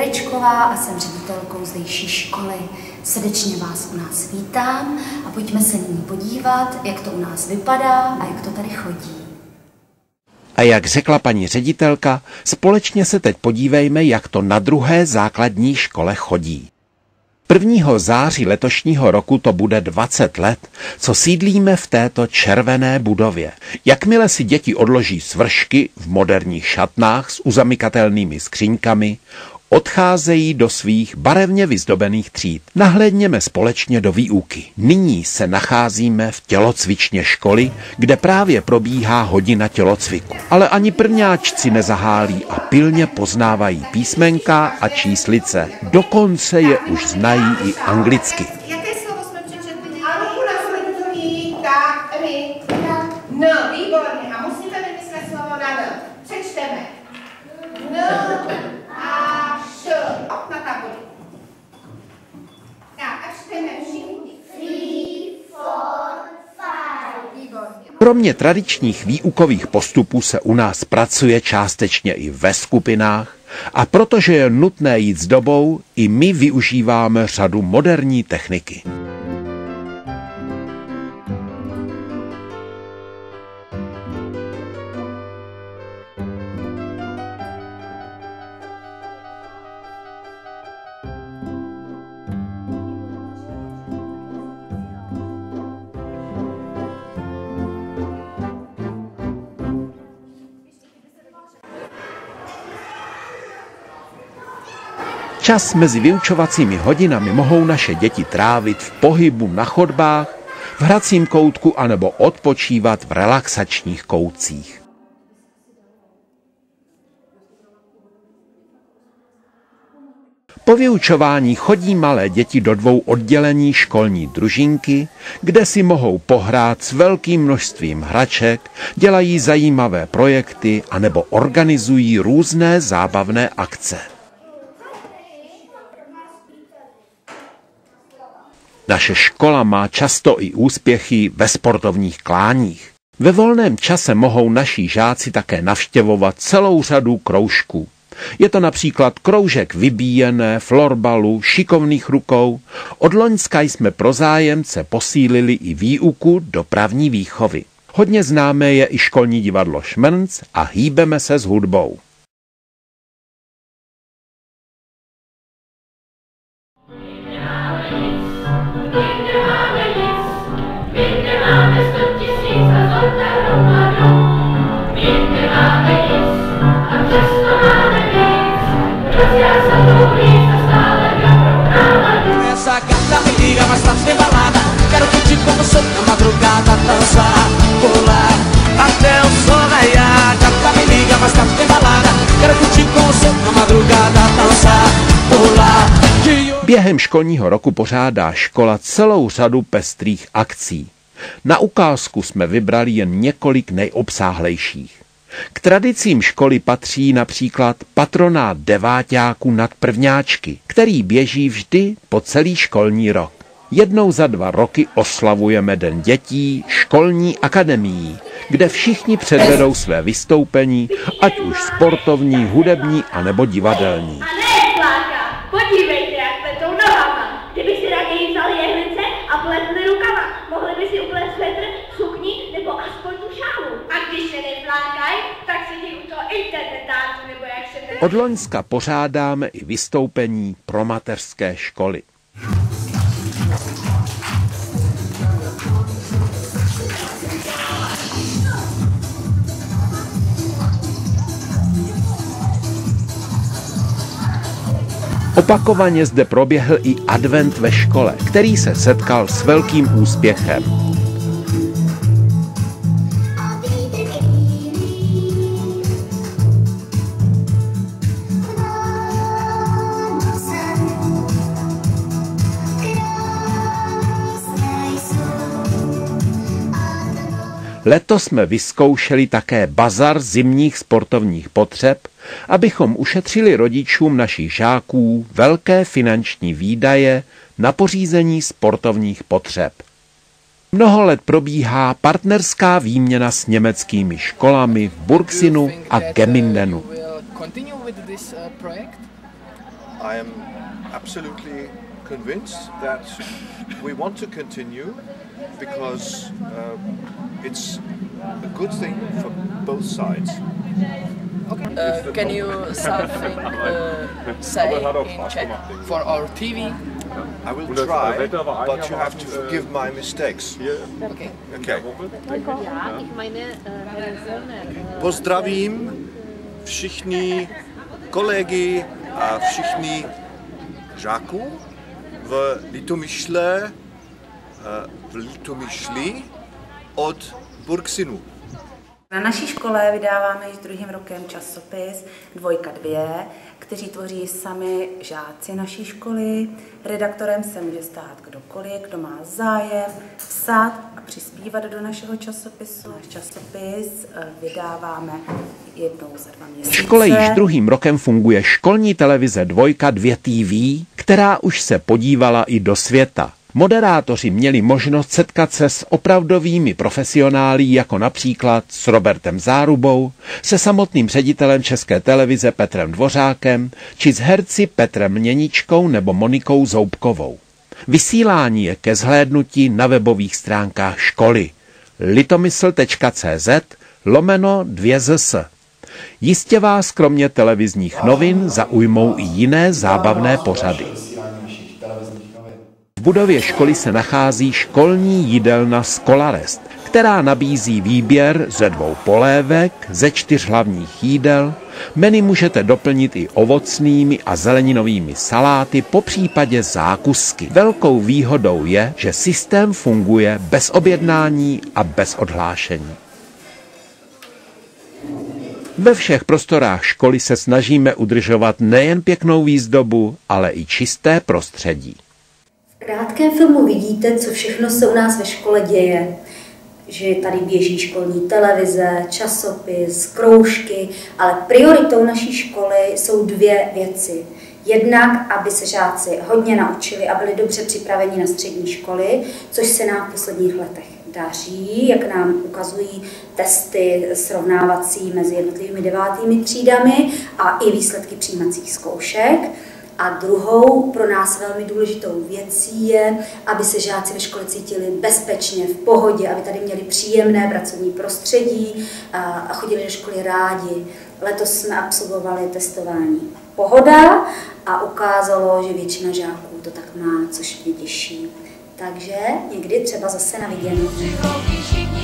Jurečková a jsem ředitelkou zdejší školy. Srdečně vás u nás vítám a pojďme se nyní podívat, jak to u nás vypadá a jak to tady chodí. A jak řekla paní ředitelka, společně se teď podívejme, jak to na druhé základní škole chodí. 1. září letošního roku to bude 20 let, co sídlíme v této červené budově. Jakmile si děti odloží svršky v moderních šatnách s uzamykatelnými skříňkami, odcházejí do svých barevně vyzdobených tříd. Nahlédněme společně do výuky. Nyní se nacházíme v tělocvičně školy, kde právě probíhá hodina tělocviku. Ale ani prvňáčci nezahálí a pilně poznávají písmenka a číslice. Dokonce je už znají i anglicky. Jaké slovo jsme přečetli? Ano, následují tak, no, výborně. A musíte vymyslet slovo na n. Přečteme. N. Na tabuli. Tak, a čteme všichni. 3, 4, 5. Výborně. Kromě tradičních výukových postupů se u nás pracuje částečně i ve skupinách a protože je nutné jít s dobou, i my využíváme řadu moderní techniky. Čas mezi vyučovacími hodinami mohou naše děti trávit v pohybu na chodbách, v hracím koutku anebo odpočívat v relaxačních koutcích. Po vyučování chodí malé děti do 2 oddělení školní družinky, kde si mohou pohrát s velkým množstvím hraček, dělají zajímavé projekty anebo organizují různé zábavné akce. Naše škola má často i úspěchy ve sportovních kláních. Ve volném čase mohou naši žáci také navštěvovat celou řadu kroužků. Je to například kroužek vybíjené, florbalu, šikovných rukou. Od loňska jsme pro zájemce posílili i výuku dopravní výchovy. Hodně známé je i školní divadlo Šmrnc a hýbeme se s hudbou. Essa gata me liga, mas tá sem balada. Quero curtir como sou na madrugada, dançar, pular até o sol raiar. Gata me liga, mas tá sem balada. Quero curtir como sou na madrugada, dançar, pular. Během školního roku pořádá škola celou řadu pestrých akcí. Na ukázku jsme vybrali jen několik nejobsáhlejších. K tradicím školy patří například patronát deváťáků nad prvňáčky, který běží vždy po celý školní rok. Jednou za 2 roky oslavujeme Den dětí školní akademií, kde všichni předvedou své vystoupení, ať už sportovní, hudební anebo divadelní. A ne, Klárka, podívejte, jak pletou nohama. Kdyby si raději vzali jehlice a pletli rukama, mohli by si uplet svetr, sukni nebo aspoň tu šálu. A když se neflákají, tak si ti u toho internetáci nebo jak se jmenuje. Od loňska pořádáme i vystoupení pro mateřské školy. Opakovaně zde proběhl i advent ve škole, který se setkal s velkým úspěchem. Letos jsme vyzkoušeli také bazar zimních sportovních potřeb, abychom ušetřili rodičům našich žáků velké finanční výdaje na pořízení sportovních potřeb. Mnoho let probíhá partnerská výměna s německými školami v Burgsinu a Gemindenu. I am absolutely convinced that we want to continue because it's a good thing for both sides. Can you something say in Czech for our TV? I will try, but you have to forgive my mistakes. Okay. Okay. Pozdravím všichni kolegy a všichni žáků v Litomyšli od Burgsinu. Na naší škole vydáváme již druhým rokem časopis 2x2, kteří tvoří sami žáci naší školy. Redaktorem se může stát kdokoliv, kdo má zájem psát a přispívat do našeho časopisu. Náš časopis vydáváme jednou za 2 měsíce. V škole již druhým rokem funguje školní televize 2x2 TV, která už se podívala i do světa. Moderátoři měli možnost setkat se s opravdovými profesionály, jako například s Robertem Zárubou, se samotným ředitelem České televize Petrem Dvořákem, či s herci Petrem Měničkou nebo Monikou Zoubkovou. Vysílání je ke zhlédnutí na webových stránkách školy litomysl.cz/2zs. Jistě vás kromě televizních novin zaujmou i jiné zábavné pořady. V budově školy se nachází školní jídelna Skolarest, která nabízí výběr ze 2 polévek, ze 4 hlavních jídel. Menu můžete doplnit i ovocnými a zeleninovými saláty, popřípadě zákusky. Velkou výhodou je, že systém funguje bez objednání a bez odhlášení. Ve všech prostorách školy se snažíme udržovat nejen pěknou výzdobu, ale i čisté prostředí. V krátkém filmu vidíte, co všechno se u nás ve škole děje. Že tady běží školní televize, časopis, kroužky, ale prioritou naší školy jsou 2 věci. Jednak, aby se žáci hodně naučili a byli dobře připraveni na střední školy, což se nám v posledních letech daří, jak nám ukazují testy srovnávací mezi jednotlivými 9. třídami a i výsledky přijímacích zkoušek. A druhou pro nás velmi důležitou věcí je, aby se žáci ve škole cítili bezpečně, v pohodě, aby tady měli příjemné pracovní prostředí a chodili do školy rádi. Letos jsme absolvovali testování Pohoda a ukázalo, že většina žáků to tak má, což mě těší. Takže někdy třeba zase na viděnou.